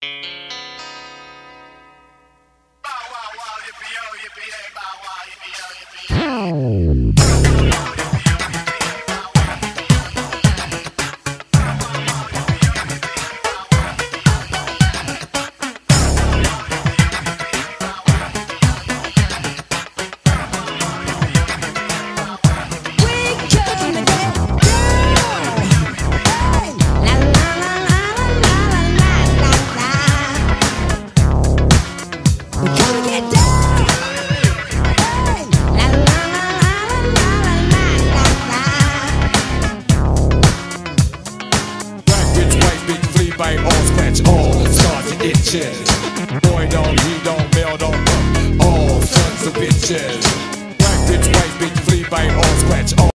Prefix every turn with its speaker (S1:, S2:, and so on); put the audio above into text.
S1: Bite all, scratch all, start to itches. Boy don't, he don't, male don't, all sons of bitches. Black bitch, white bitch, flea bite all, scratch all.